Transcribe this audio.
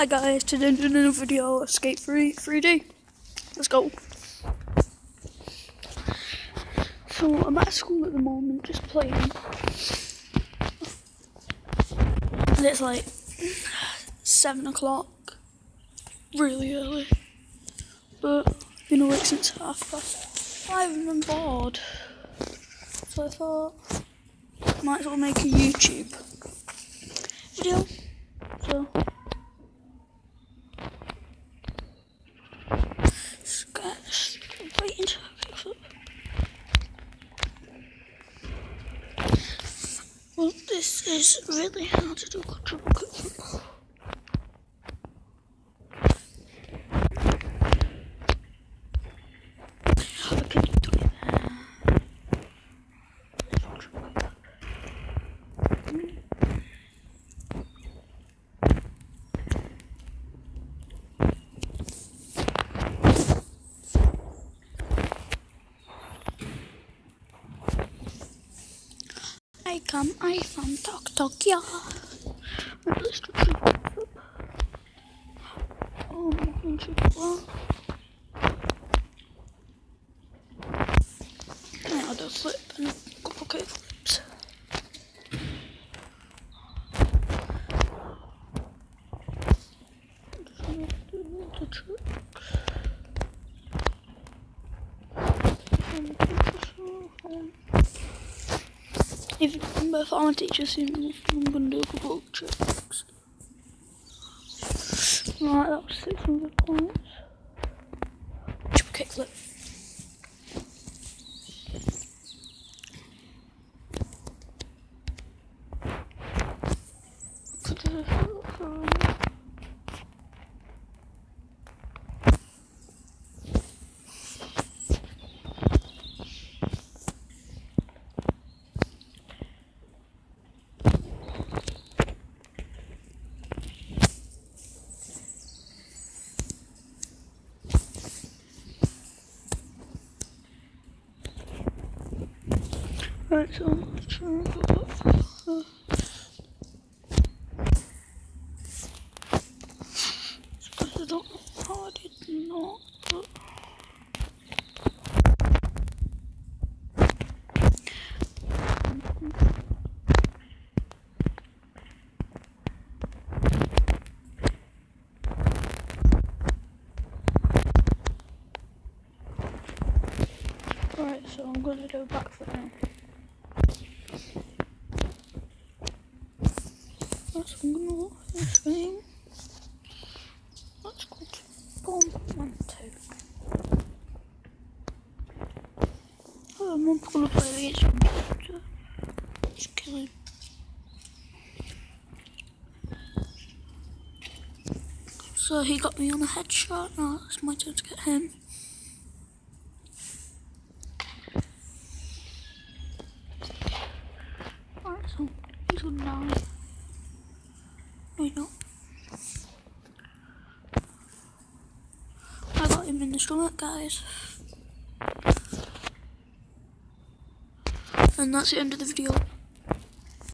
Hi guys, today I'm doing another video of Skate 3 3D. Let's go. So I'm at school at the moment, just playing. And it's like 7 o'clock, really early. But I've been awake since 5:30 and I'm bored. So I thought, might as well make a YouTube video. So waiting to pick up. Well, this is really hard to do. Trouble kickflip. I can do it there. I found Tok, yeah. Let's do triple flip. Oh, I'm not going to triple. Yeah, I'll do a flip and a couple kick flips. Just going to do the trick. If I'm a teacher soon, I'm going to do a couple of tricks. Right, that was 600 points. Triple kickflip. Right, so I'm trying to go up. Because I don't know how I did not, but right, so I'm gonna do a backflip now. That's I'm gonna look at this thing. That's called Bomb 1, 2. Oh, I'm not gonna play the instrument. Just kill him. So he got me on a headshot. Now it's my turn to get him. Alright, so he's gonna die. No, he's not. I got him in the stomach, guys. And that's the end of the video.